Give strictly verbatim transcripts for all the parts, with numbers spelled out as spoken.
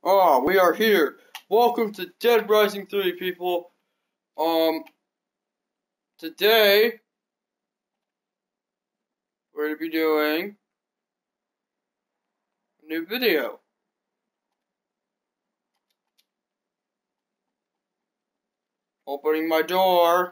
Ah, we are here. Welcome to Dead Rising three, people. Um, today, we're going to be doing a new video. Opening my door.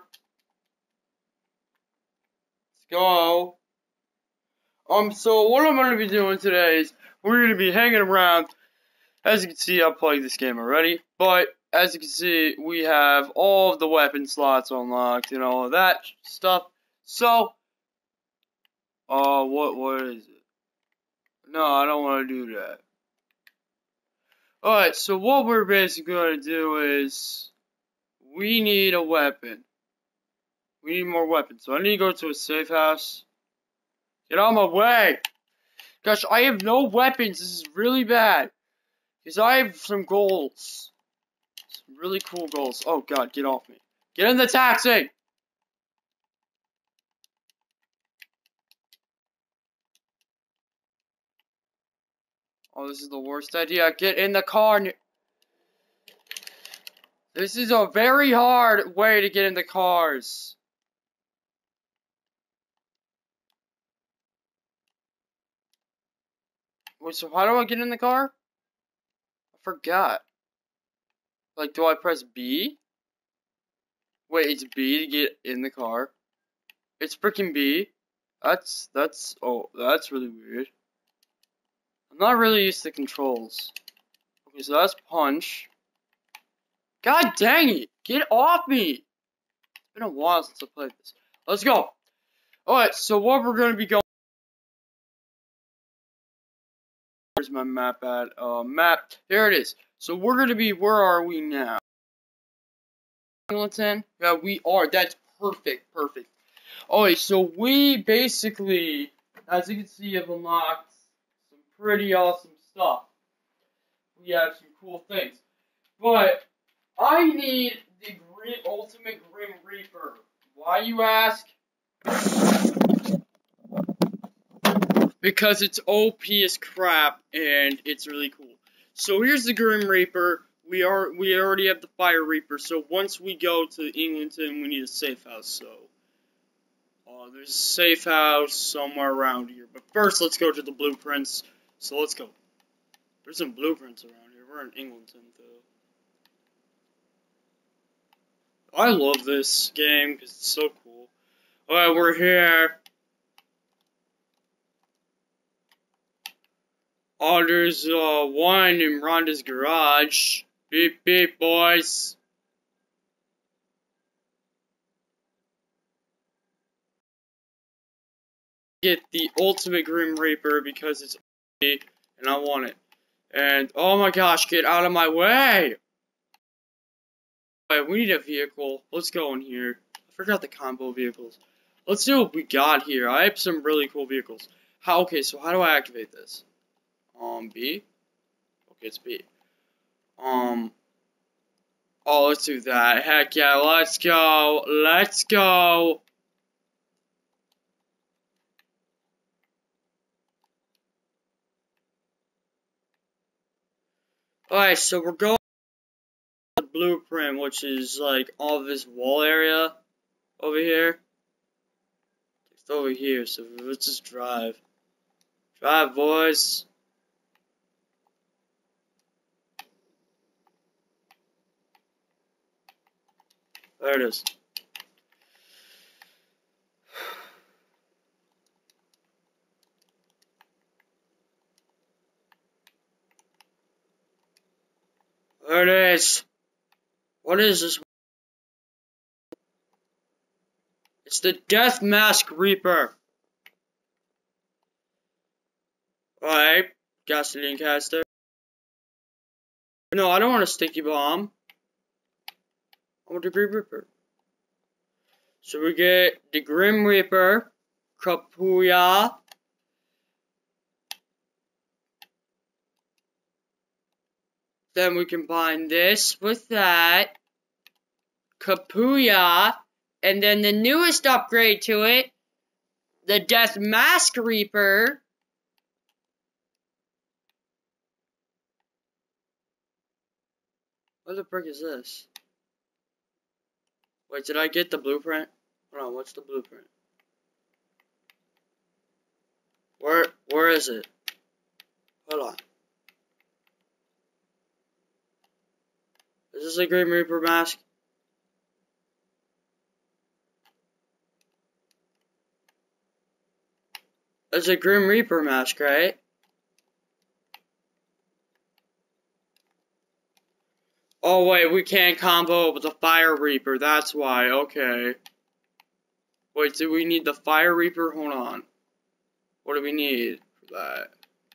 Let's go. Um, so what I'm going to be doing today is, we're going to be hanging around. As you can see, I've played this game already, but as you can see, we have all of the weapon slots unlocked and all of that stuff. So, uh, what, what is it? No, I don't want to do that. Alright, so what we're basically going to do is, we need a weapon. We need more weapons. So I need to go to a safe house. Get out of my way! Gosh, I have no weapons. This is really bad. Because I have some goals. Some really cool goals. Oh god, get off me. Get in the taxi! Oh, this is the worst idea. Get in the car. This is a very hard way to get in the cars. Wait, so how do I get in the car? I forgot. Like, do I press B? Wait, it's B to get in the car. It's freaking B. That's, that's, oh, that's really weird. I'm not really used to controls. Okay, so that's punch. God dang it! Get off me! It's been a while since I played this. Let's go! Alright, so what we're gonna be going. Where's my map at? Uh, map. Here it is. So we're gonna be, where are we now? Engleton? Yeah, we are. That's perfect, perfect. Alright, so we basically, as you can see, have unlocked some pretty awesome stuff. We have some cool things. But I need the Grim, Ultimate Grim Reaper. Why, you ask? Because it's O P as crap, and it's really cool. So here's the Grim Reaper. We are we already have the Fire Reaper. So once we go to Engleton, we need a safe house. So uh, there's a safe house somewhere around here. But first, let's go to the blueprints. So let's go. There's some blueprints around here. We're in Engleton, though. I love this game because it's so cool. Alright, we're here. Oh, there's uh, one in Rhonda's garage. Beep, beep, boys. Get the Ultimate Grim Reaper because it's and I want it. And, oh my gosh, get out of my way! Alright, we need a vehicle. Let's go in here. I forgot the combo vehicles. Let's see what we got here. I have some really cool vehicles. How? Okay, so how do I activate this? Um, B? Okay, it's B. Um, oh, let's do that. Heck yeah, let's go. Let's go. Alright, so we're going to the blueprint, which is like all of this wall area over here. It's over here, so let's just drive. Drive, boys. There it is. There it is. What is this? It's the Death Mask Reaper. Alright, gasoline caster. No, I don't want a sticky bomb. I want the Grim Reaper. So we get the Grim Reaper, Kapuya. Then we combine this with that, Kapuya, and then the newest upgrade to it, the Death Mask Reaper. What the frick is this? Wait, did I get the blueprint? Hold on, what's the blueprint? Where, where is it? Hold on. Is this a Grim Reaper mask? It's a Grim Reaper mask, right? Oh wait, we can't combo with the Fire Reaper, that's why, okay. Wait, do we need the Fire Reaper? Hold on. What do we need for that?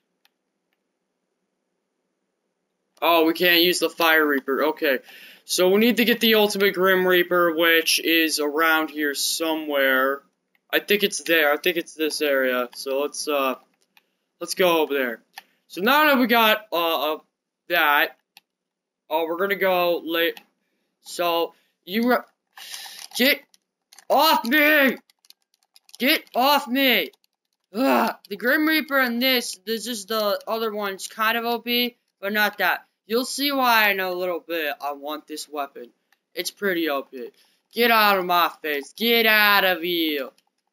Oh, we can't use the Fire Reaper, okay. So we need to get the Ultimate Grim Reaper, which is around here somewhere. I think it's there, I think it's this area. So let's, uh, let's go over there. So now that we got, uh, uh that, oh, we're gonna go late. So, you, get off me! Get off me! Ugh, the Grim Reaper and this, this is the other one's kind of O P, but not that. You'll see why in a little bit I want this weapon. It's pretty O P. Get out of my face. Get out of here.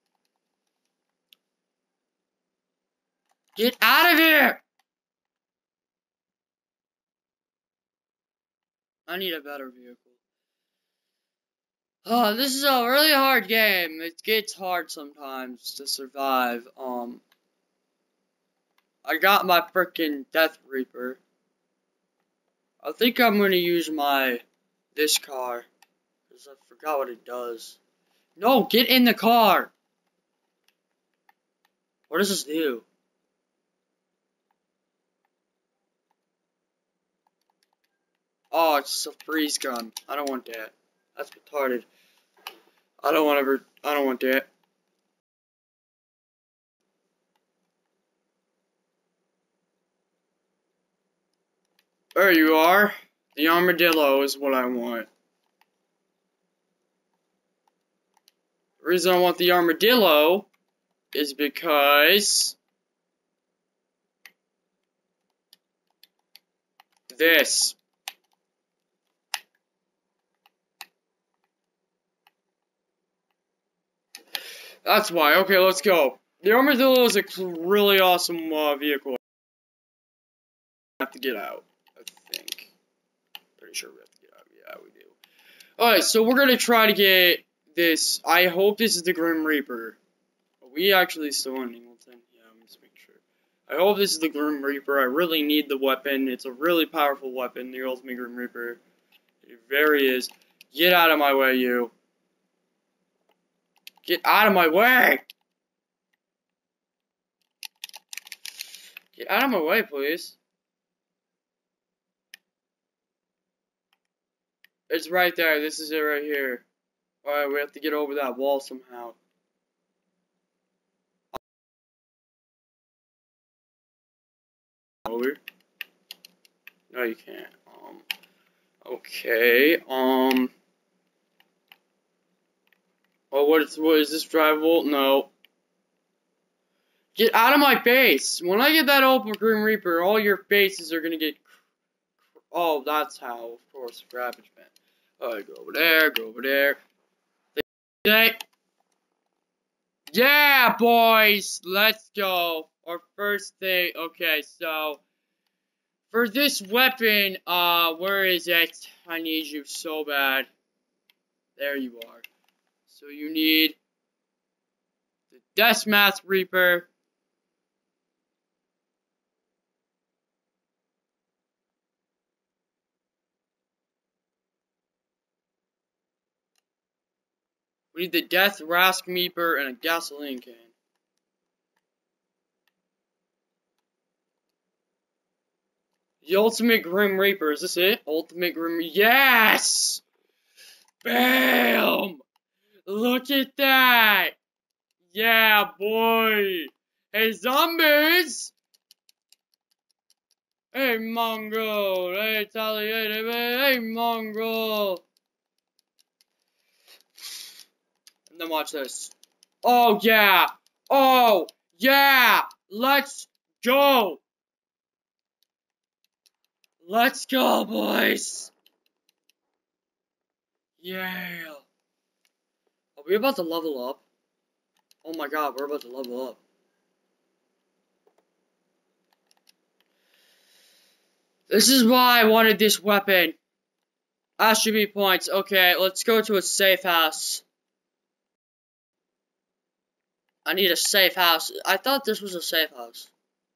Get out of here! I need a better vehicle. Oh, this is a really hard game. It gets hard sometimes to survive. Um, I got my frickin' Death Reaper. I think I'm gonna use my, this car. Because I forgot what it does. No, get in the car! What does this do? Oh, it's a freeze gun. I don't want that. That's retarded. I don't want ever. I don't want that. There you are. The armadillo is what I want. The reason I want the armadillo is because this. That's why. Okay, let's go. The armadillo is a really awesome uh, vehicle. We have to get out, I think. Pretty sure we have to get out. Yeah, we do. Alright, so we're gonna try to get this. I hope this is the Grim Reaper. Are we actually still in Ingleton? Yeah, I'm just making sure. I hope this is the Grim Reaper. I really need the weapon. It's a really powerful weapon, the Ultimate Grim Reaper. There he is. Get out of my way, you. Get out of my way! Get out of my way, please. It's right there. This is it right here. Alright, we have to get over that wall somehow. Over? No, you can't. Um. Okay. Um. Oh, what is, what is this drivable? No. Get out of my base! When I get that open Grim Reaper, all your bases are gonna get. Oh, that's how, of course, Ravage Man. Alright, go over there, go over there. Okay. Yeah, boys! Let's go. Our first thing. Okay, so. For this weapon, uh, where is it? I need you so bad. There you are. So you need the Deathmatch Reaper. We need the Death Rask Reaper and a gasoline can. The Ultimate Grim Reaper, is this it? Ultimate Grim Reaper. Yes! Bam! Look at that! Yeah, boy! Hey, zombies! Hey, mongrel! Hey, Italian! Hey, mongrel! And then watch this. Oh, yeah! Oh, yeah! Let's go! Let's go, boys! Yeah. Are we about to level up? Oh my god, we're about to level up. This is why I wanted this weapon. Attribute points. Okay, let's go to a safe house. I need a safe house. I thought this was a safe house.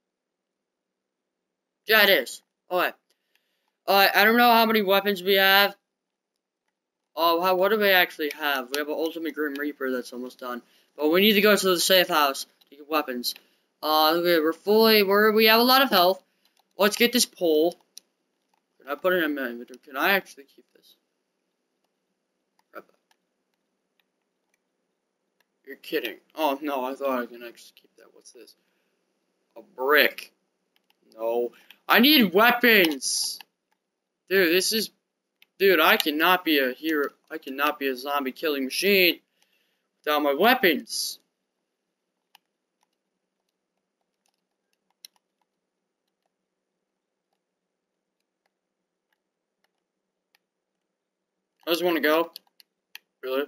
Yeah, it is. Alright. Alright, I don't know how many weapons we have. Oh, how, what do we actually have? We have an Ultimate Grim Reaper that's almost done. But we need to go to the safe house to get weapons. Uh, okay, we're fully, we're, we have a lot of health. Let's get this pole. Can I put it in my inventory? Can I actually keep this? You're kidding. Oh, no, I thought I can actually keep that. What's this? A brick. No. I need weapons! Dude, this is... Dude, I cannot be a hero. I cannot be a zombie killing machine without my weapons. I just want to go. Really?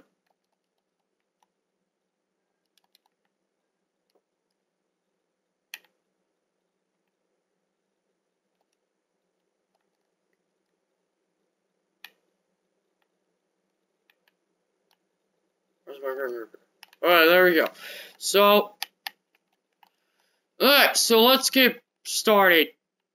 Where's my river? Alright, there we go. So, alright, so let's get started.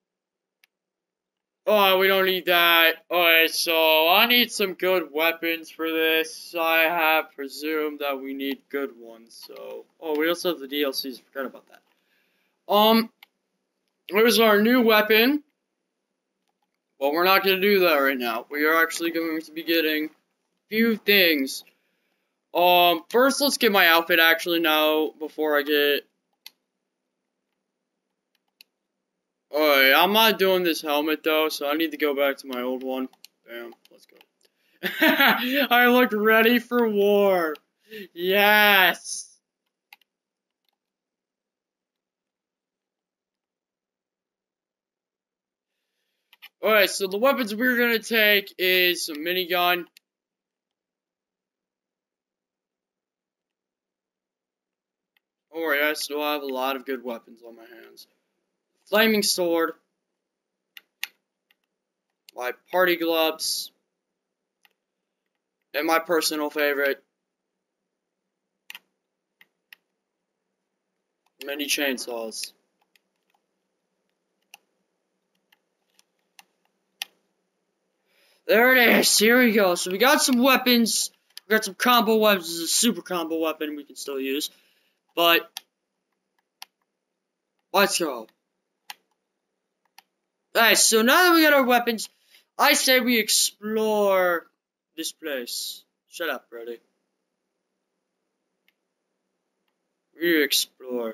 Oh, we don't need that. Alright, so I need some good weapons for this. I have presumed that we need good ones, so... Oh, we also have the D L Cs, forgot about that. Um, here's our new weapon. Well, we're not going to do that right now. We are actually going to be getting a few things. Um, first let's get my outfit actually now, before I get... Alright, I'm not doing this helmet though, so I need to go back to my old one. Bam, let's go. I look ready for war. Yes! Alright, so the weapons we're gonna take is a minigun. Alright, I still have a lot of good weapons on my hands. Flaming sword. My party gloves. And my personal favorite. Mini chainsaws. There it is. Here we go. So we got some weapons. We got some combo weapons. This is a super combo weapon we can still use. But let's go. Alright, so now that we got our weapons, I say we explore this place. Shut up, Brody. We explore.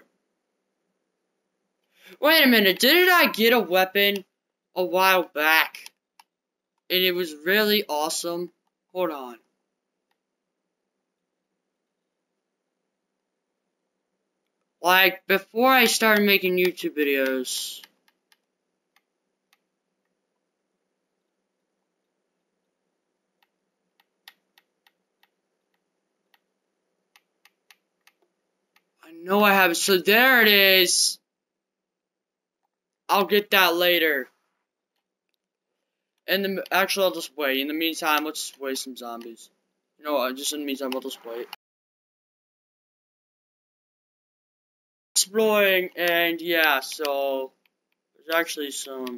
Wait a minute, didn't I get a weapon a while back? And it was really awesome? Hold on. Like, before I started making YouTube videos... I know I have it. So there it is. I'll get that later. And the actually, I'll just wait. In the meantime, let's just wait some zombies. You know what? Just in the meantime, I'll just wait. Exploring, and yeah, so there's actually some.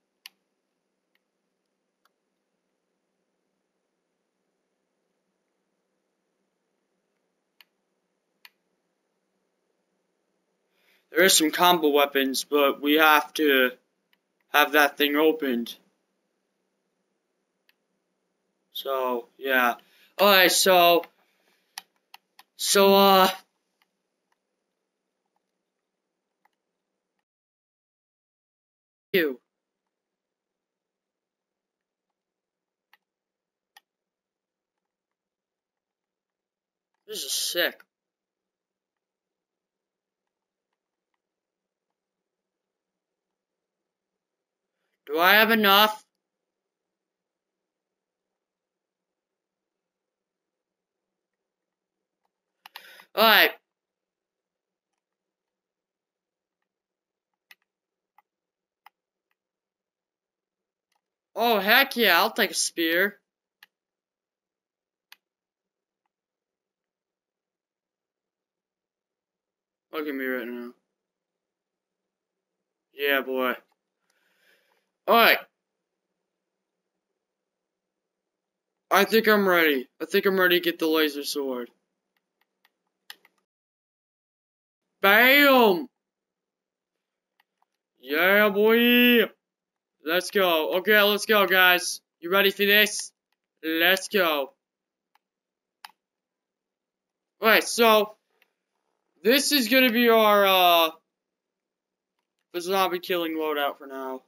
There is some combo weapons, but we have to have that thing opened. So, yeah. Alright, so... So, uh... You. This is sick. Do I have enough? Alright. Oh, heck yeah, I'll take a spear. Look at me right now. Yeah, boy. Alright. I think I'm ready. I think I'm ready to get the laser sword. Bam! Yeah, boy! Let's go. Okay, let's go, guys. You ready for this? Let's go. Alright, so this is gonna be our uh the zombie killing loadout for now.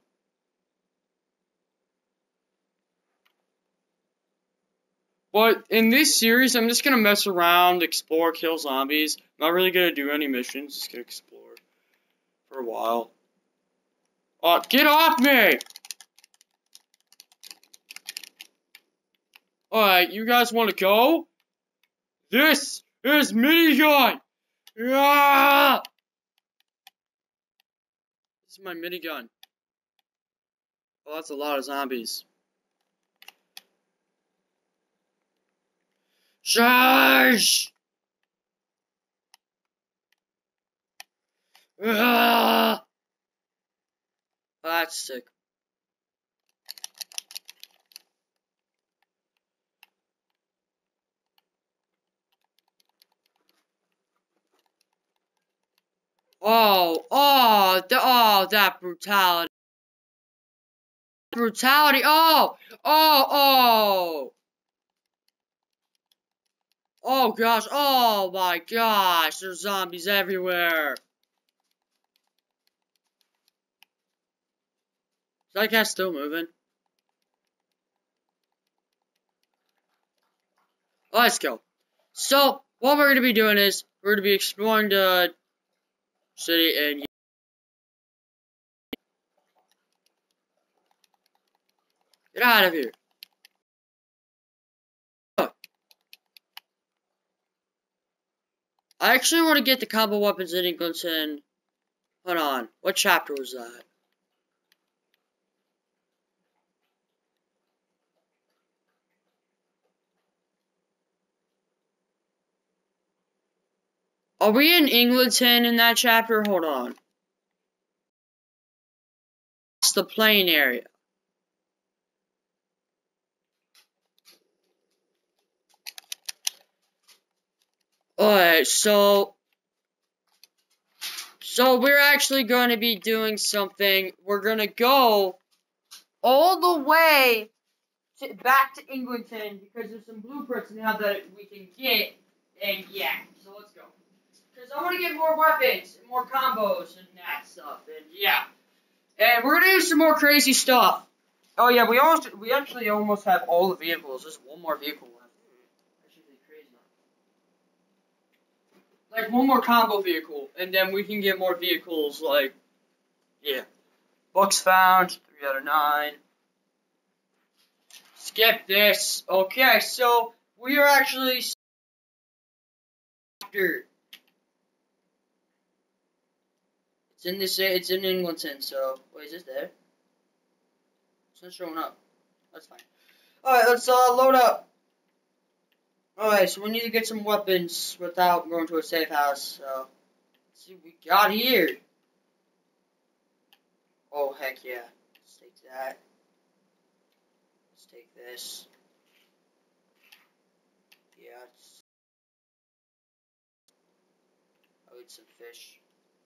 But in this series, I'm just gonna mess around, explore, kill zombies. Not really gonna do any missions, just gonna explore for a while. Uh, get off me! Alright, you guys wanna go? This is minigun! Yeah! This is my minigun. Oh, that's a lot of zombies. Charge! Ah! Oh, that's sick. Oh, oh, the, oh, that brutality. Brutality, oh, oh, oh. Oh gosh, oh my gosh, there's zombies everywhere. Is that guy still moving? Let's go. So, what we're going to be doing is, we're going to be exploring the city and... Get out of here. I actually want to get the combo weapons in Engleton. Hold on, what chapter was that? Are we in Engleton in that chapter? Hold on. That's the plain area. Alright, so... So we're actually going to be doing something. We're going to go all the way to, back to Engleton because there's some blueprints now that we can get. And yeah, so let's go. Because I want to get more weapons and more combos and that stuff. And yeah. And we're going to do some more crazy stuff. Oh yeah, we almost, we actually almost have all the vehicles. Just one more vehicle left. That should be crazy. Like one more combo vehicle, and then we can get more vehicles. Like, yeah, books found three out of nine. Skip this. Okay, so we are actually after. It's in this. It's in Engleton. So wait, is this there? It's not showing up. That's fine. All right, let's uh, load up. All right, so we need to get some weapons without going to a safe house. So let's see what we got here. Oh heck yeah! Let's take that. Let's take this. Yeah, it's, I'll eat some fish.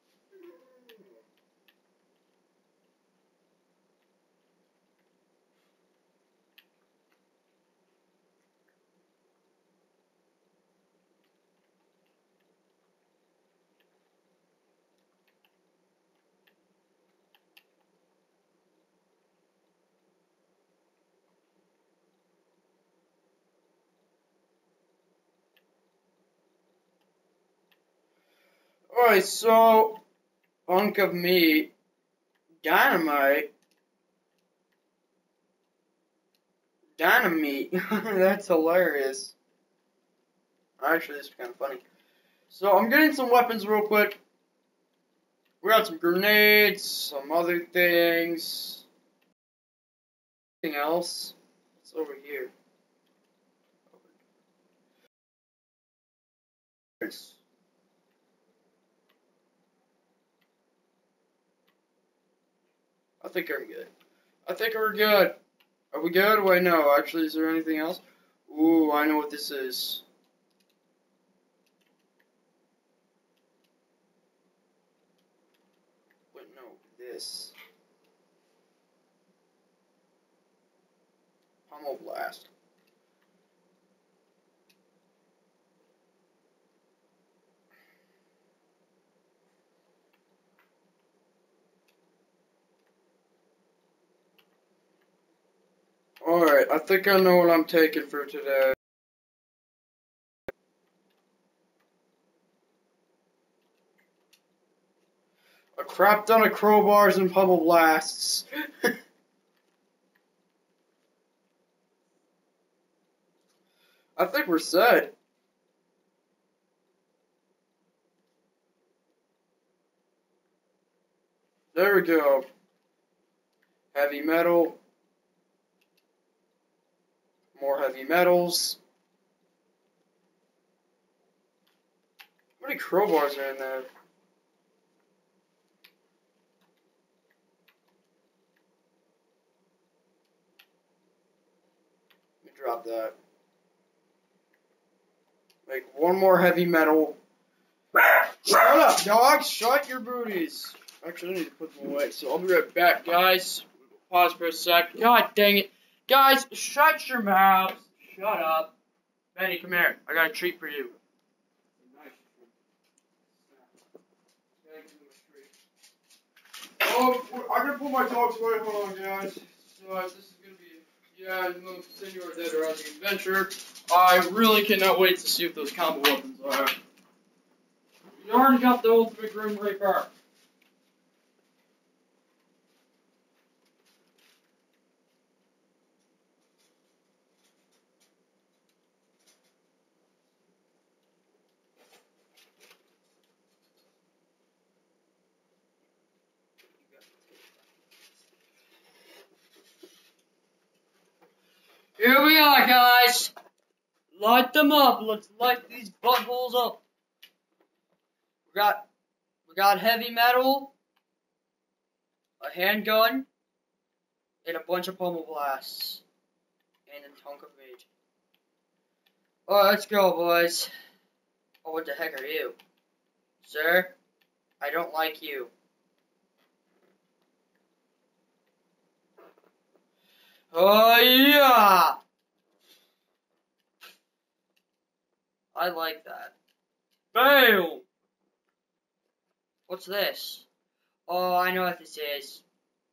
Alright, so, hunk of meat, dynamite, dynamite, that's hilarious. Actually, this is kind of funny. So I'm getting some weapons real quick. We got some grenades, some other things. Anything else? What's over here? I think I'm good. I think we're good. Are we good? Wait, no. Actually, is there anything else? Ooh, I know what this is. Wait, no. This. Pummel Blast. Alright, I think I know what I'm taking for today. A crap ton of crowbars and pummel blasts. I think we're set. There we go. Heavy metal. More heavy metals. How many crowbars are in there? Let me drop that. Make one more heavy metal. Shut up, dogs! Shut your booties! Actually, I need to put them away, so I'll be right back, guys. Pause for a sec. God dang it. Guys, shut your mouths. Shut up. Benny, come here. I got a treat for you. Oh, I'm gonna put my dogs away. Hold on, guys. So, uh, this is gonna be, yeah, I'm gonna continue our Dead Rising adventure. I really cannot wait to see what those combo weapons are. You already got the ultimate Grim Reaper. Here we are, guys. Light them up. Let's light these buttholes up. We got, we got heavy metal, a handgun, and a bunch of pummel blasts, and a tonk of meat. Alright, let's go, boys. Oh, what the heck are you? Sir, I don't like you. Oh, yeah! I like that. Bam! What's this? Oh, I know what this is.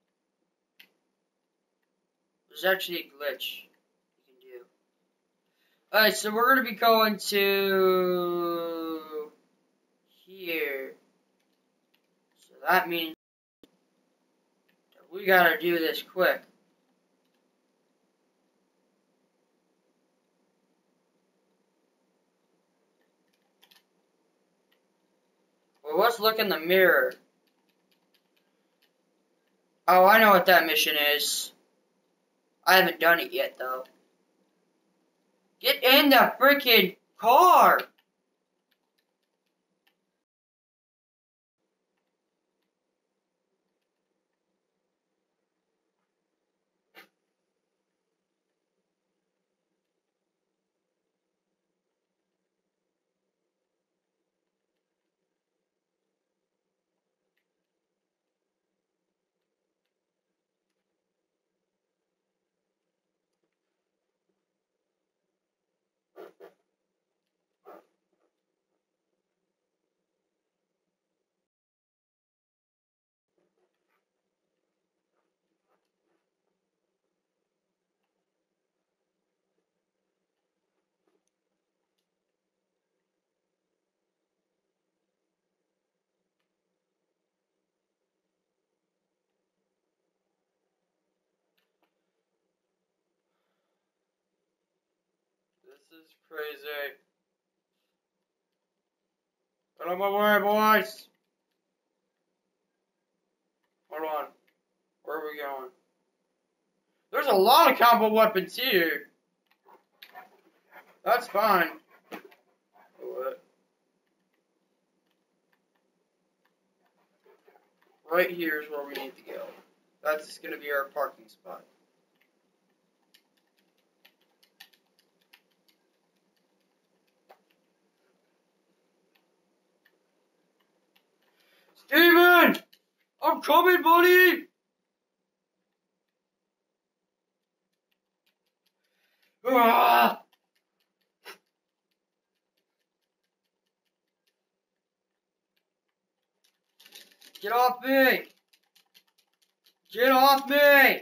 There's actually a glitch you can do. Alright, so we're going to be going to here. So that means that we got to do this quick. Well, let's look in the mirror. Oh, I know what that mission is. I haven't done it yet, though. Get in the freaking car! This is crazy. Get on my way, boys. Hold on. Where are we going? There's a lot of combo weapons here. That's fine. What? Right here is where we need to go. That's just going to be our parking spot. Steven! I'm coming, buddy! Ah! Get off me! Get off me! Get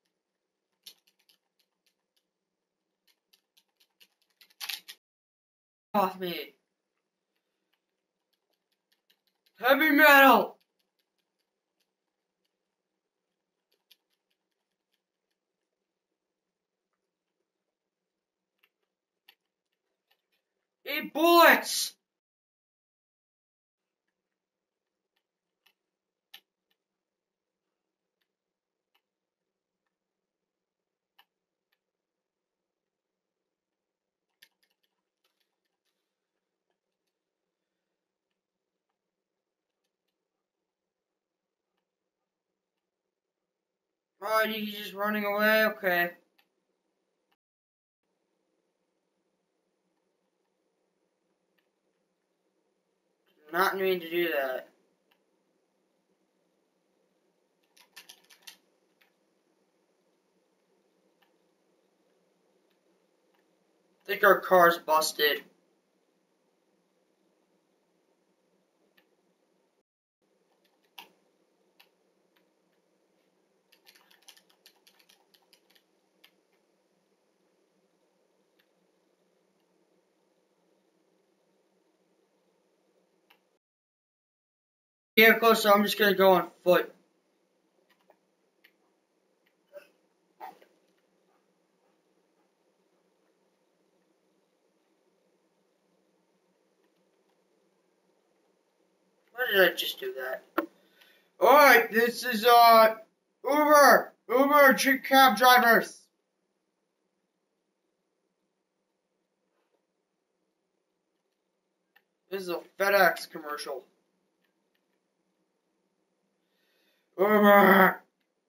off me! Heavy metal! Eat bullets! Oh, you just running away? Okay. Not mean to do that. I think our car's busted. Get closer, I'm just gonna go on foot. Why did I just do that? Alright, this is, uh, Uber! Uber, cheap cab drivers! This is a FedEx commercial. Uber!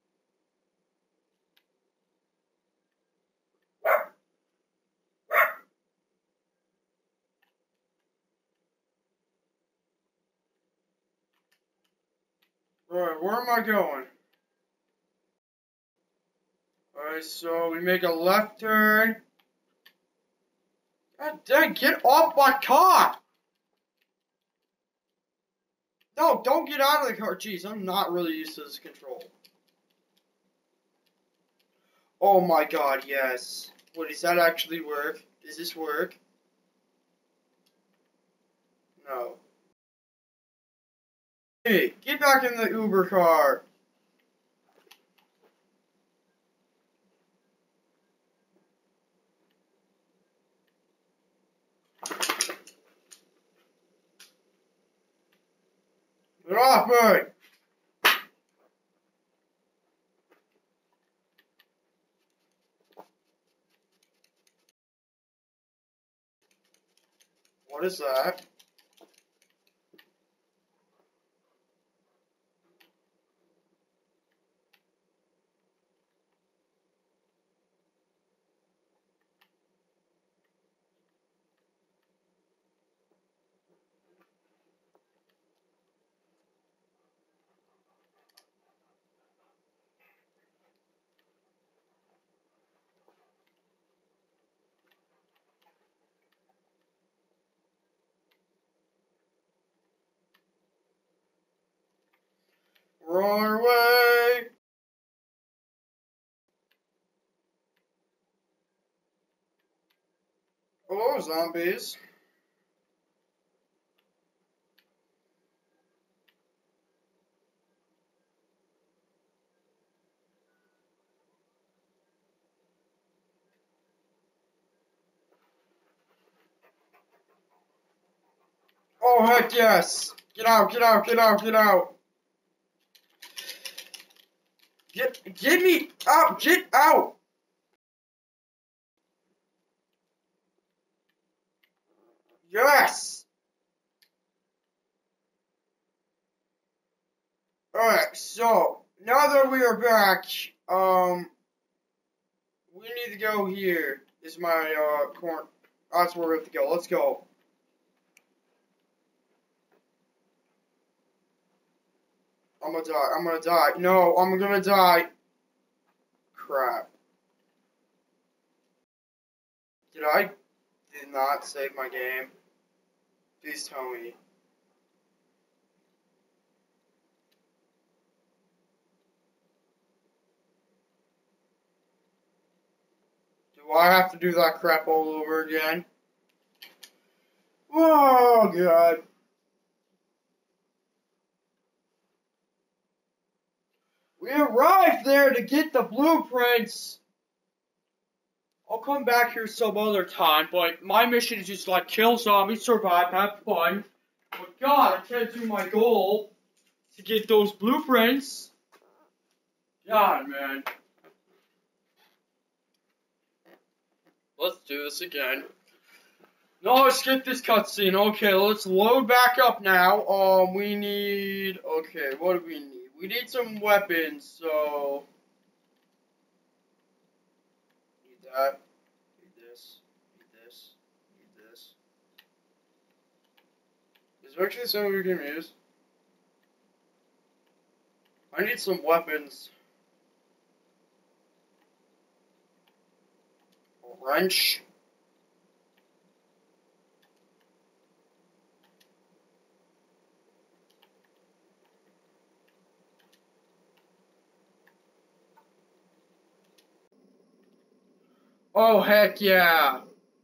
Alright, where am I going? Alright, so we make a left turn. God dang, get off my car! No, don't get out of the car. Jeez, I'm not really used to this control. Oh my god, yes. What, does that actually work? Does this work? No. Hey, get back in the Uber car. Get off me! What is that? Run away! Hello, zombies. Oh, heck yes. Get out, get out, get out, get out. Get, get me out, get out. Yes. Alright, so, now that we are back, um, we need to go here. This is my, uh, corn. That's where we have to go. Let's go. I'm gonna die. I'm gonna die. No, I'm gonna die. Crap. Did I did not save my game? Please tell me. Do I have to do that crap all over again? Oh, God. We arrived there to get the blueprints. I'll come back here some other time, but my mission is just like kill zombies, survive, have fun. But God, I can't do my goal to get those blueprints. God, man. Let's do this again. No, skip this cutscene. Okay, let's load back up now. Um, we need... Okay, what do we need? We need some weapons, so... Need that. Need this. Need this. Need this. Is there actually something we can use? I need some weapons. A wrench. Oh, heck yeah.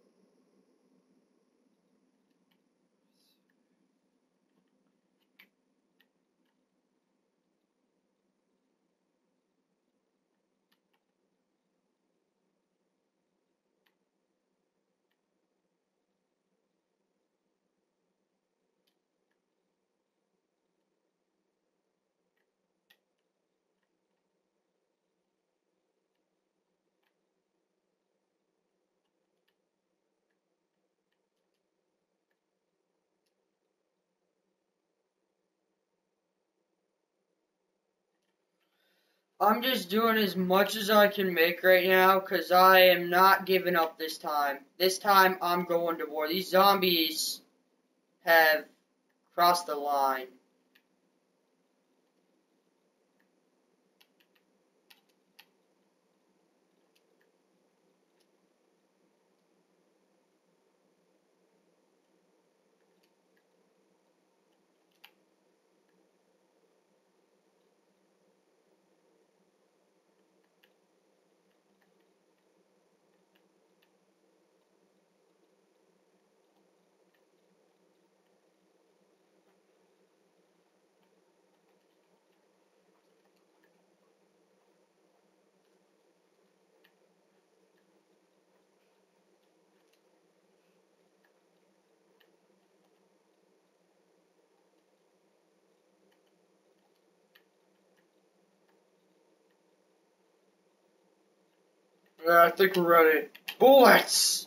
I'm just doing as much as I can make right now, because I am not giving up this time. This time, I'm going to war. These zombies have crossed the line. Yeah, I think we're ready. Bullets!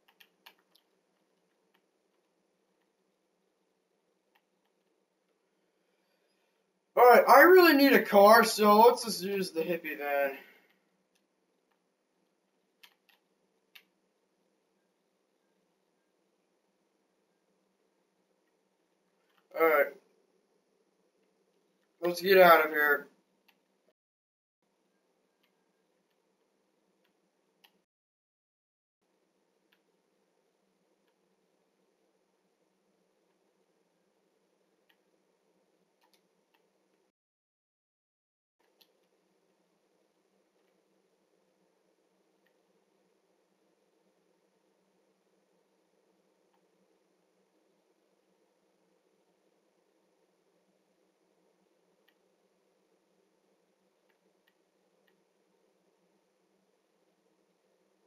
Alright, I really need a car, so let's just use the hippie then. Alright. Let's get out of here.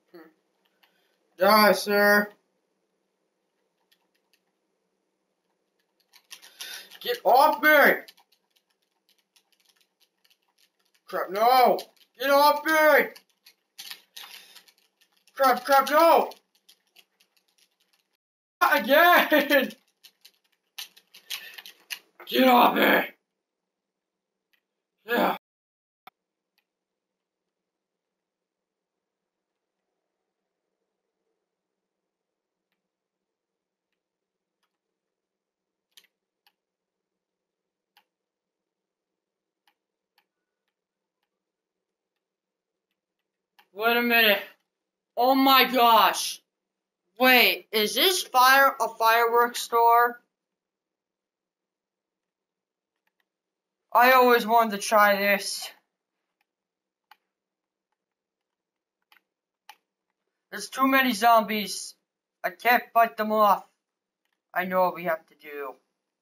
Die, sir. Get off me! Crap, no! Get off me! Crap, crap, no! Not again! Get off me! Yeah. Wait a minute. Oh my gosh. Wait, is this fire a fireworks store? I always wanted to try this. There's too many zombies. I can't fight them off. I know what we have to do.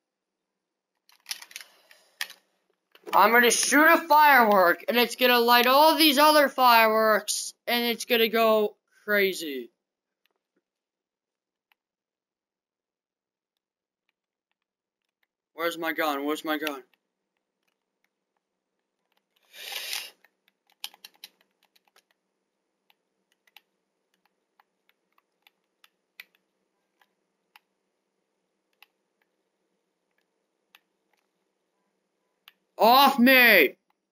I'm gonna shoot a firework, and it's gonna light all these other fireworks, and it's gonna go crazy. Where's my gun? Where's my gun? Off me!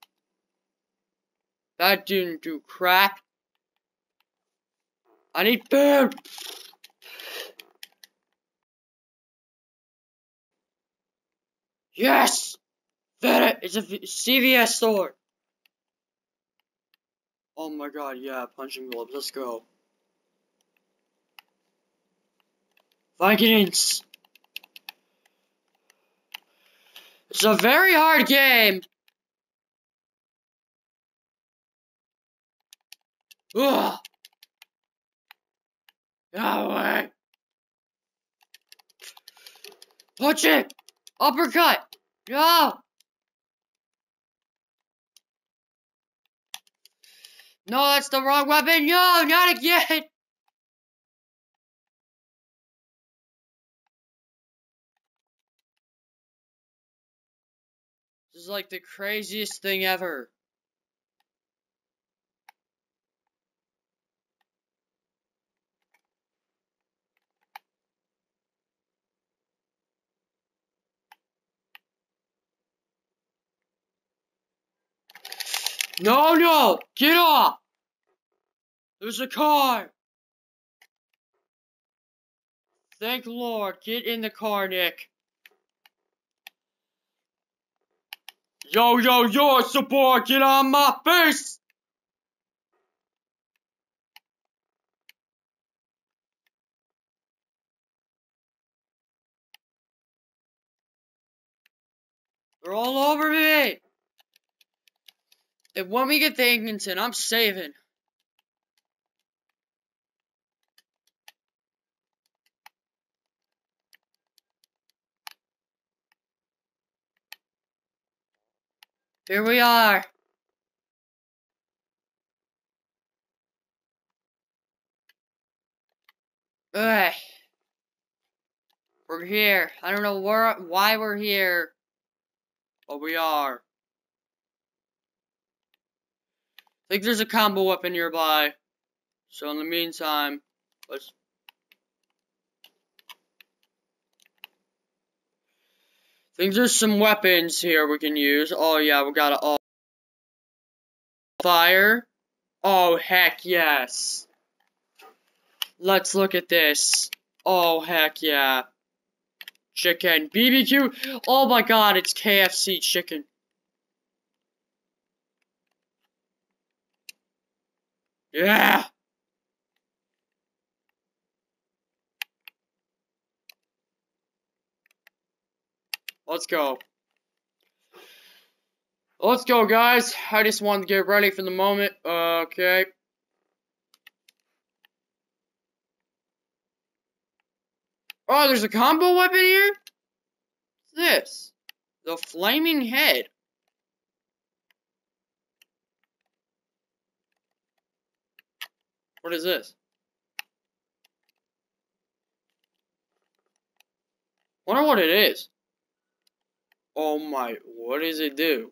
That didn't do crap. I need food! Yes! That it! It's a C V S store! Oh my god, yeah, punching gloves, let's go. Vikings! It's a very hard game! Ugh! No way! Punch it! Uppercut! No! No, that's the wrong weapon! No, not again! This is like the craziest thing ever. No, no! Get off! There's a car! Thank Lord. Get in the car, Nick. Yo, yo, yo, support! Get on my face! They're all over me! And when we get to Hinkinson, I'm saving. Here we are. Ugh. We're here. I don't know where, why we're here, but we are. I think there's a combo weapon nearby. So in the meantime, let's... I think there's some weapons here we can use. Oh yeah, we got a all fire. Oh heck yes. Let's look at this. Oh heck yeah. Chicken. B B Q. Oh my god, it's K F C chicken. Yeah. Let's go. Let's go, guys. I just wanted to get ready for the moment. Okay. Oh, there's a combo weapon here? What's this? The flaming head. What is this? Wonder what it is. Oh my, what does it do?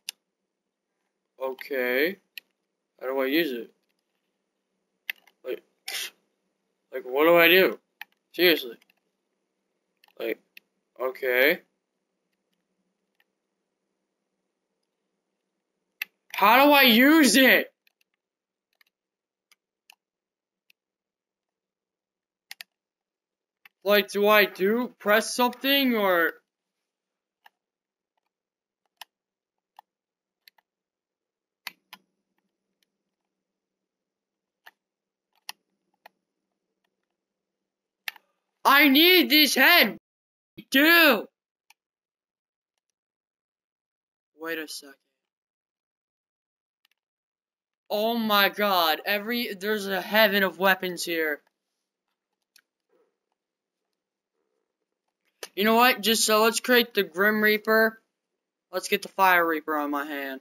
Okay. How do I use it? Like, like what do I do? Seriously. Like, okay. How do I use it? Like, do I do press something or? I need this head, dude. Wait a second. Oh my god, every there's a heaven of weapons here. You know what? Just so let's create the Grim Reaper. Let's get the Fire Reaper on my hand.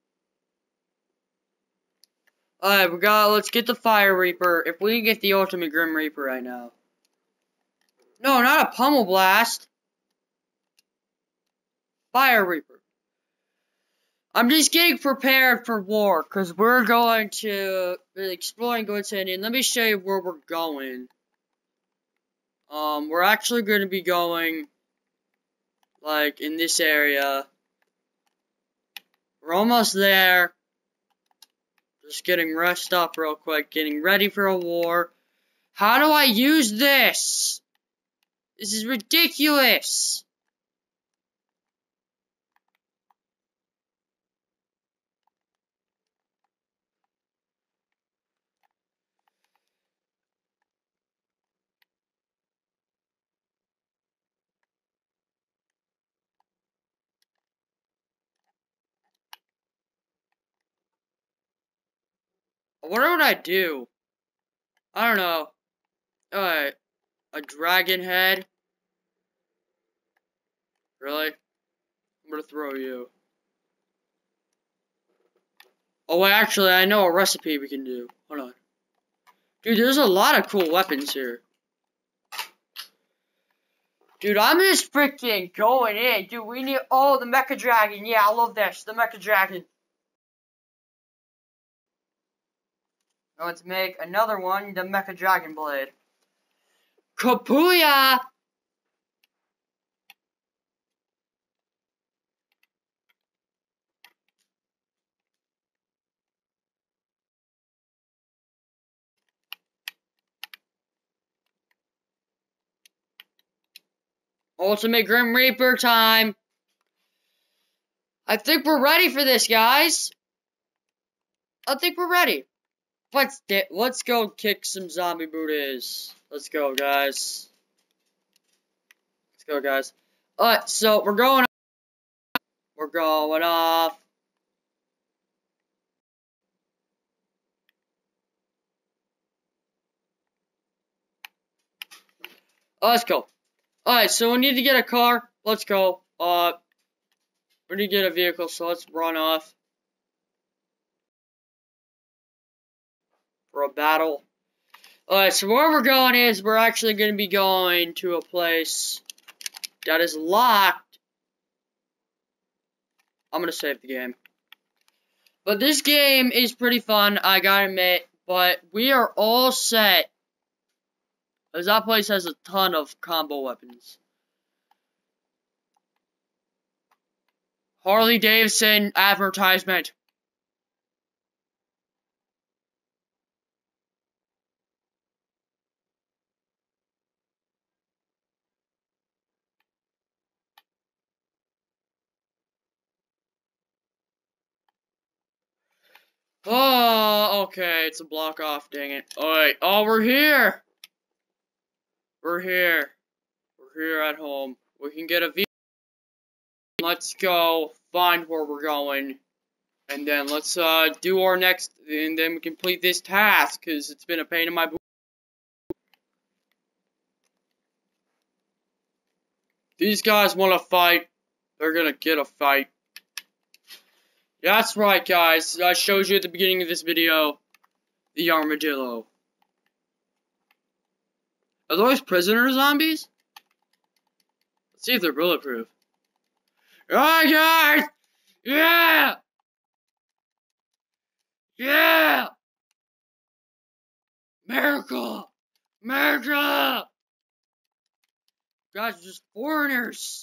Alright, we got let's get the Fire Reaper. If we can get the ultimate Grim Reaper right now. No, not a Pummel Blast. Fire Reaper. I'm just getting prepared for war, because we're going to be exploring Godsend, and let me show you where we're going. Um, we're actually going to be going, like, in this area. We're almost there. Just getting rest up real quick, getting ready for a war. How do I use this? This is ridiculous! What would I do? I don't know. Alright. A dragon head? Really? I'm gonna throw you. Oh, wait, actually, I know a recipe we can do. Hold on. Dude, there's a lot of cool weapons here. Dude, I'm just freaking going in. Dude, we need... Oh, the Mecha Dragon. Yeah, I love this. The Mecha Dragon. Now let's make another one. The Mecha Dragon Blade. Kapuya! Ultimate Grim Reaper time. I think we're ready for this, guys. I think we're ready. Let's let's go kick some zombie booties. Let's go, guys. Let's go, guys. Alright, so we're going off. We're going off. Oh, let's go. Alright, so we need to get a car. Let's go. Uh, we need to get a vehicle, so let's run off. For a battle. Alright, so where we're going is, we're actually going to be going to a place that is locked. I'm going to save the game. But this game is pretty fun, I gotta admit. But we are all set. Because that place has a ton of combo weapons. Harley Davidson advertisement. Oh, okay, it's a block off, dang it. Alright, oh, we're here! We're here. We're here at home. We can get a vehicle. Let's go find where we're going. And then let's uh, do our next, and then we complete this task, because it's been a pain in my booty. These guys want to fight. They're gonna get a fight. That's right, guys. I showed you at the beginning of this video. The armadillo. Are those prisoner zombies? Let's see if they're bulletproof. Alright, guys! Yeah! Yeah! America! America! Guys are just foreigners.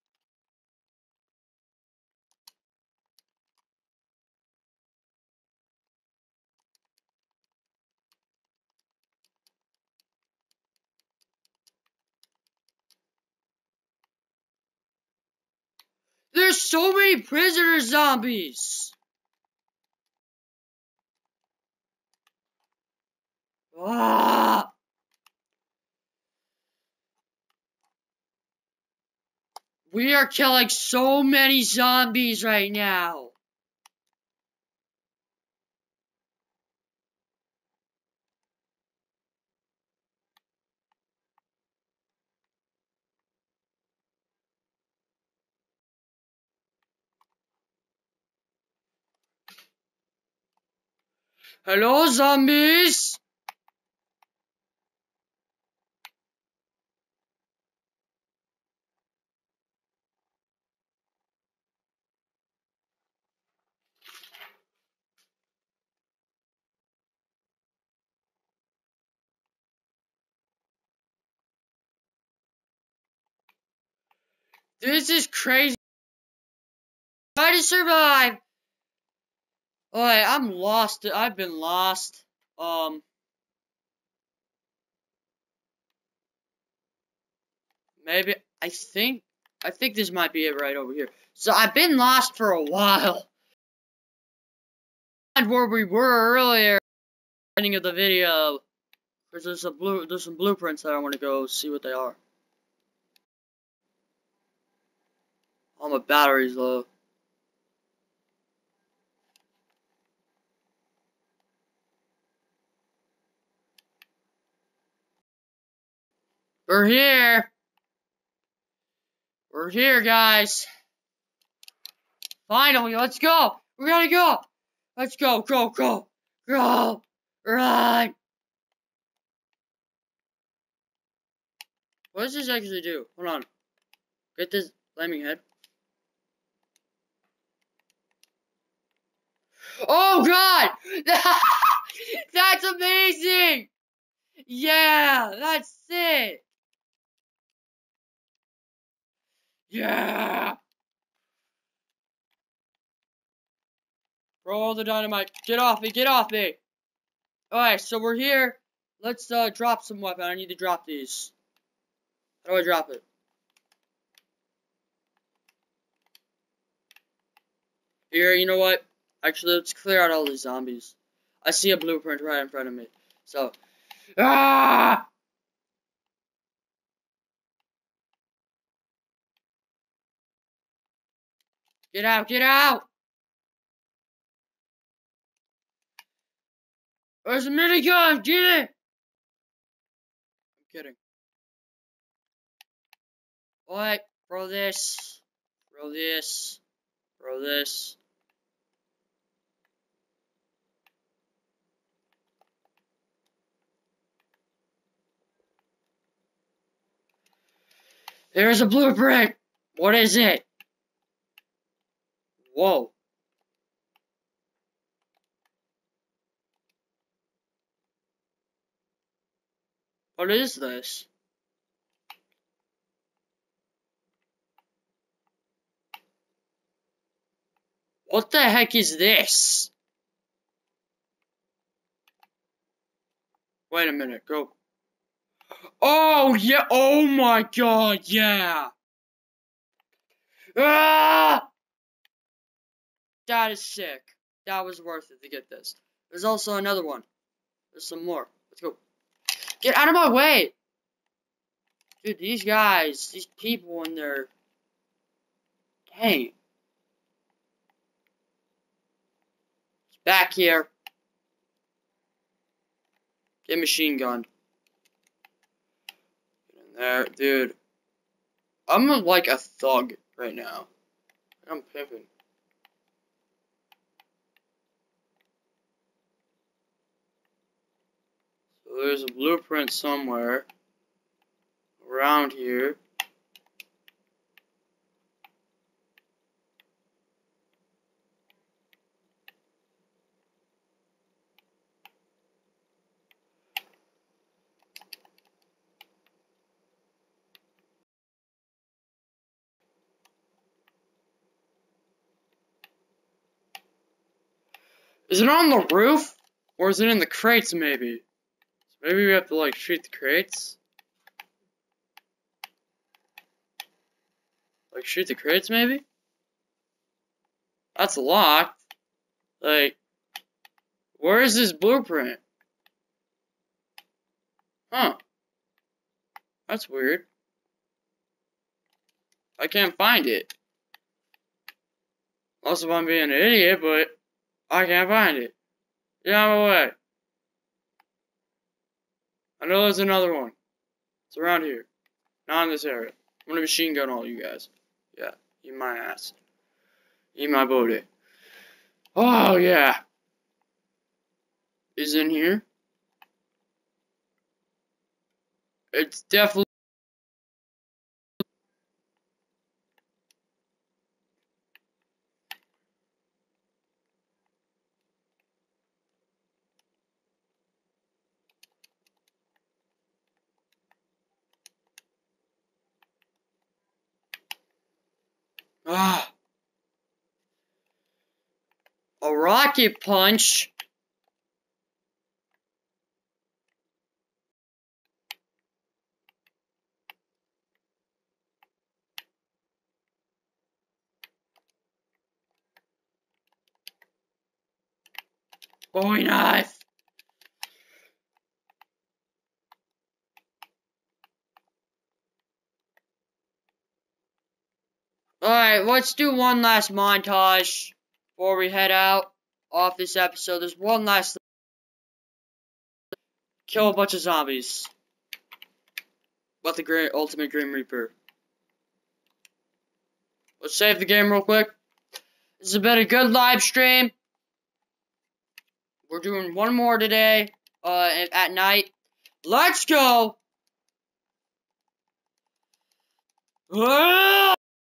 There's so many prisoner zombies. Ah! We are killing so many zombies right now. Hello, zombies! This is crazy. Try to survive. Alright, I'm lost. I've been lost. Um. Maybe. I think. I think this might be it right over here. So I've been lost for a while. And where we were earlier. At the beginning of the video. Because there's a blue. There's some blueprints that I want to go see what they are. All my battery's low. We're here. We're here, guys. Finally, let's go. We gotta go. Let's go, go, go, go. Run. What does this actually do? Hold on. Get this flaming head. Oh God! That's amazing! Yeah, that's it. Yeah. Roll the dynamite. Get off me, get off me. Alright, so we're here. Let's uh drop some weapon. I need to drop these. How do I drop it? Here, you know what? Actually, let's clear out all these zombies. I see a blueprint right in front of me. So, ah! Get out, get out! There's a minigun, get it! I'm kidding. What? Throw this. Throw this. Throw this. There's a blueprint! What is it? Whoa. What is this? What the heck is this? Wait a minute, go. Oh, yeah, oh my God, yeah! Ah! That is sick. That was worth it to get this. There's also another one. There's some more. Let's go. Get out of my way! Dude, these guys, these people in there. Dang. Back here. Get machine gunned. Get in there. Dude. I'm like a thug right now. I'm pimping. So there's a blueprint somewhere. Around here. Is it on the roof? Or is it in the crates, maybe? So maybe we have to, like, shoot the crates? Like, shoot the crates, maybe? That's locked. Like, where is this blueprint? Huh. That's weird. I can't find it. Also, I'm being an idiot, but I can't find it. Get out of my way. I know there's another one. It's around here. Not in this area. I'm gonna machine gun all you guys. Yeah, eat my ass. Eat my booty. Oh, yeah. Is in here? It's definitely... Ah. A rocket punch? Bowie knife! Alright, let's do one last montage before we head out off this episode. There's one last... Kill a bunch of zombies. About the great Ultimate Grim Reaper. Let's save the game real quick. This has been a good live stream. We're doing one more today, uh, at night. Let's go! Ah!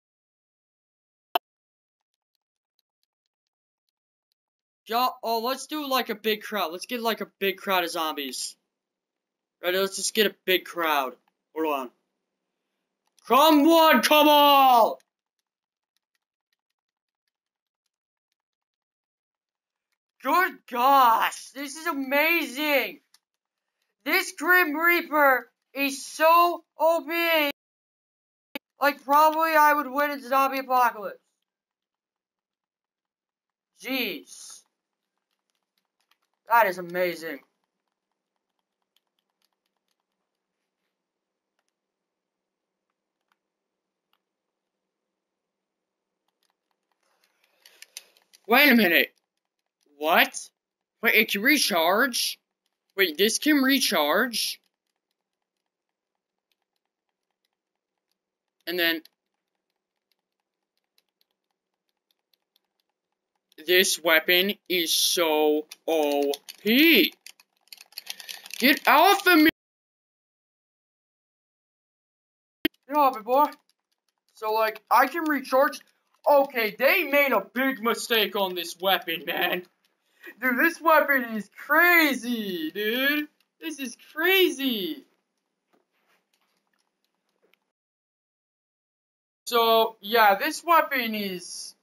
Y'all, oh, let's do like a big crowd. Let's get like a big crowd of zombies. Ready? Let's just get a big crowd. Hold on. Come on, come on! Good gosh, this is amazing! This Grim Reaper is so O P! Like, probably I would win in zombie apocalypse. Jeez. That is amazing. Wait a minute. What? Wait, it can recharge? Wait, this can recharge? And then... This weapon is so O P. Get off of me! Get off me, boy. So, like, I can recharge... Okay, they made a big mistake on this weapon, man. Dude, this weapon is crazy, dude. This is crazy. So, yeah, this weapon is...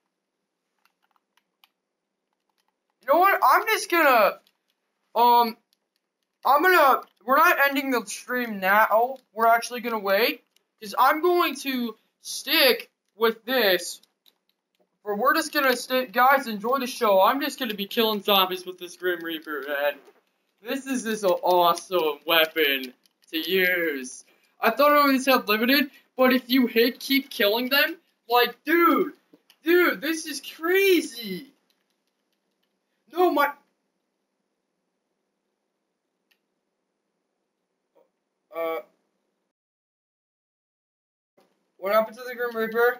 You know what? I'm just gonna... Um... I'm gonna... We're not ending the stream now. We're actually gonna wait. Because I'm going to stick with this. Or we're just gonna stick... Guys, enjoy the show. I'm just gonna be killing zombies with this Grim Reaper, man. This is just an awesome weapon to use. I thought it only had limited, but if you hit keep killing them, like, dude, dude, this is crazy. No, my... Uh... What happened to the Grim Reaper?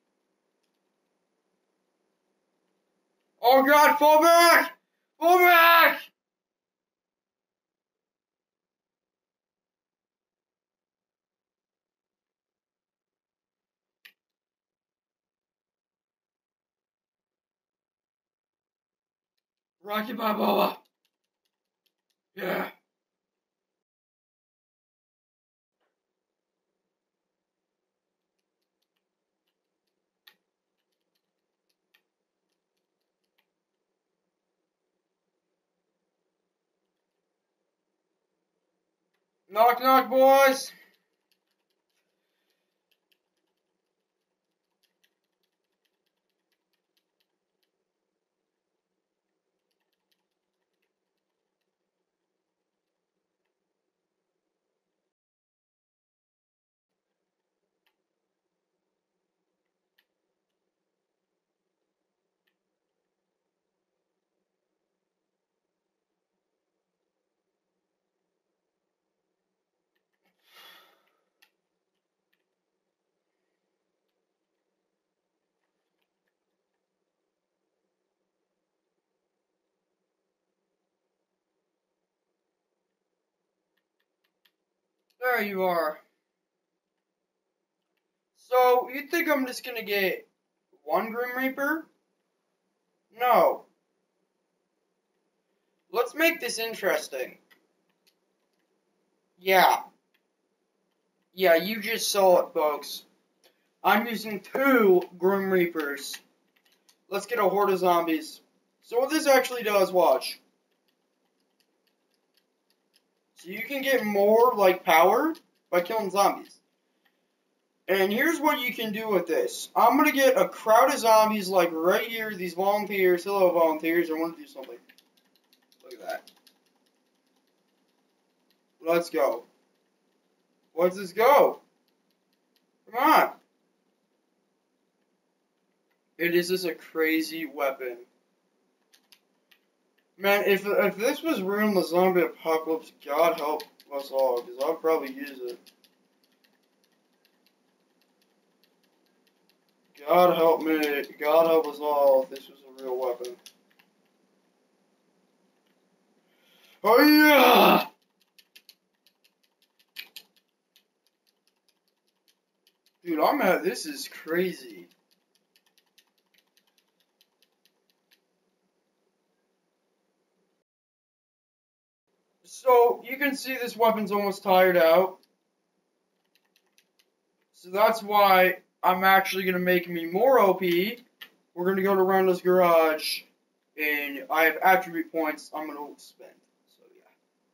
Oh god, fall back! Fall back! Rocky Balboa. Yeah. Knock, knock, boys. There you are. So, you think I'm just gonna get one Grim Reaper? No. Let's make this interesting. Yeah. Yeah, you just saw it, folks. I'm using two Grim Reapers. Let's get a horde of zombies. So what this actually does, watch. So you can get more, like, power by killing zombies. And here's what you can do with this. I'm going to get a crowd of zombies, like, right here. These volunteers. Hello, volunteers. I want to do something. Look at that. Let's go. Let's just go. Come on. It is just a crazy weapon. Man, if if this was real in the zombie apocalypse, God help us all, because I'll probably use it. God help me. God help us all if this was a real weapon. Oh yeah! Dude, I'm at, this is crazy. So, you can see this weapon's almost tired out. So that's why I'm actually going to make me more O P. We're going to go to Rondo's garage, and I have attribute points I'm going to spend. So, yeah.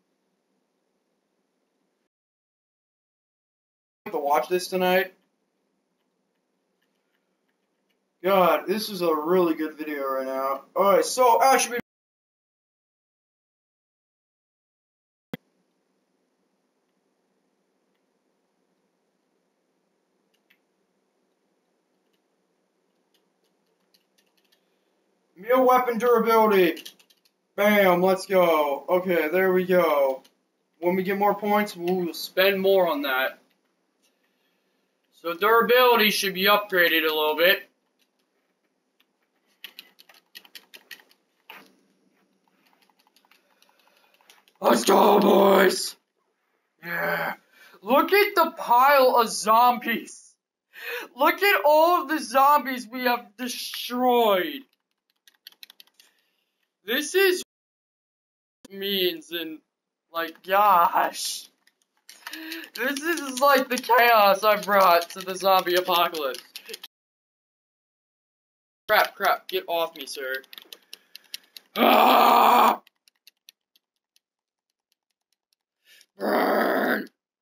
I have to watch this tonight. God, this is a really good video right now. Alright, so attribute. Meal weapon durability. Bam, let's go. Okay, there we go. When we get more points, we'll spend more on that. So durability should be upgraded a little bit. Let's go, boys! Yeah. Look at the pile of zombies. Look at all of the zombies we have destroyed. This is means and like gosh. This is like the chaos I brought to the zombie apocalypse. Crap, crap, get off me, sir. Ah! Burn!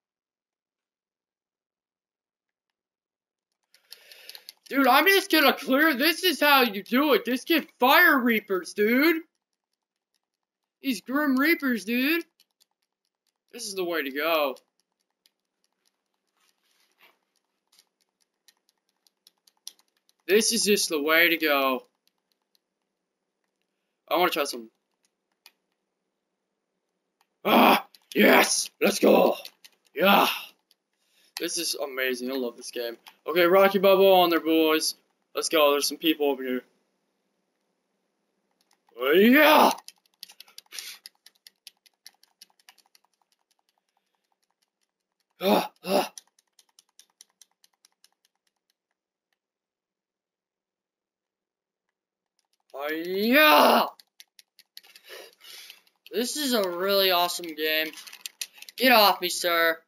Dude, I'm just gonna clear. This is how you do it. Just get fire reapers, dude. These grim reapers, dude. This is the way to go. This is just the way to go. I want to try some. Ah, yes, let's go. Yeah, this is amazing. I love this game. Okay, Rocky Bubble on there, boys. Let's go. There's some people over here. Oh, yeah. Ah, ah. Oh, yeah. This is a really awesome game. Get off me, sir.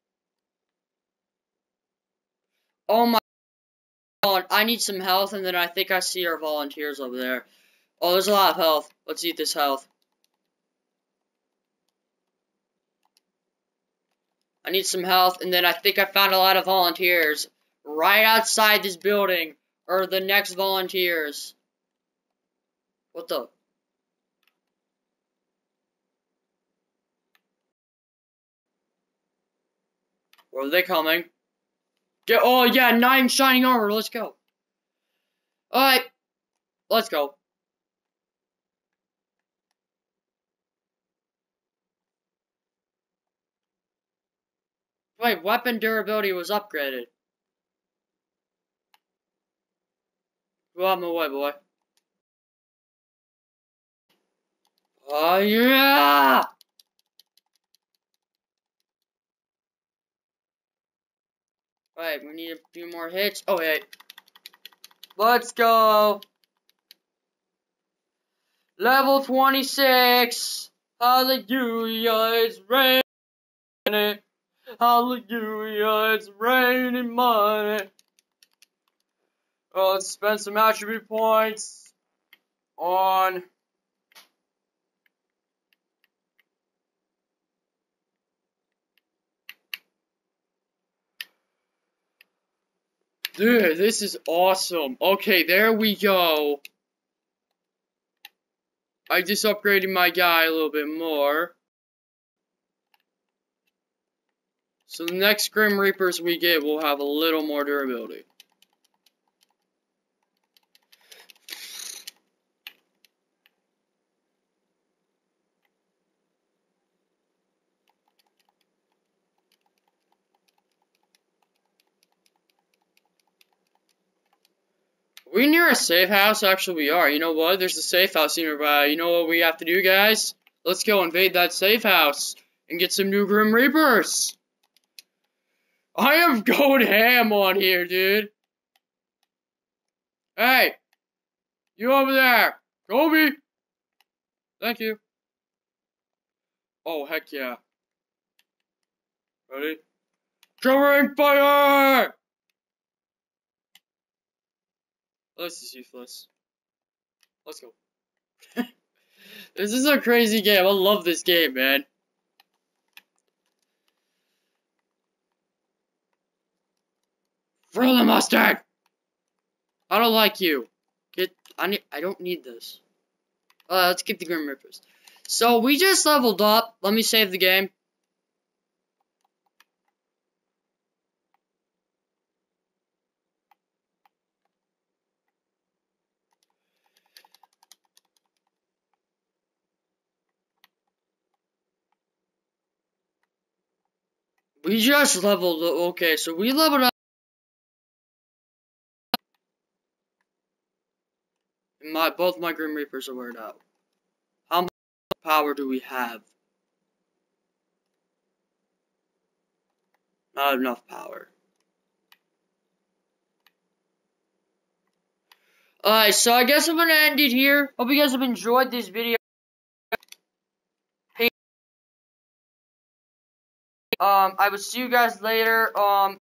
Oh my god, I need some health, and then I think I see our volunteers over there. Oh, there's a lot of health. Let's eat this health. I need some health, and then I think I found a lot of volunteers. Right outside this building are the next volunteers. What the? Where are they coming? Get, oh yeah, knight in shining armor, let's go. Alright, let's go. Wait, weapon durability was upgraded. Go out my way, boy. Oh yeah! Wait, we need a few more hits. Oh wait. Let's go. Level twenty-six. Hallelujah, it's raining. Hallelujah, it's raining money. Oh, let's spend some attribute points on... Dude, this is awesome. Okay, there we go. I just upgraded my guy a little bit more. So the next Grim Reapers we get will have a little more durability. Are we near a safe house? Actually, we are. You know what? There's a safe house nearby. You know what we have to do, guys? Let's go invade that safe house and get some new Grim Reapers. I am going ham on here, dude. Hey, you over there, Kobe. Thank you. Oh, heck yeah. Ready? Covering fire! This is useless. Let's go. This is a crazy game. I love this game, man. Throw the mustard! I don't like you. Get. I need. I don't need this. Uh, let's get the Grim Reapers. So we just leveled up. Let me save the game. We just leveled up. Okay, so we leveled up. My both my Grim Reapers are weared out. How much power do we have? Not enough power. Alright, so I guess I'm gonna end it here. Hope you guys have enjoyed this video. Hey, um, I will see you guys later. Um,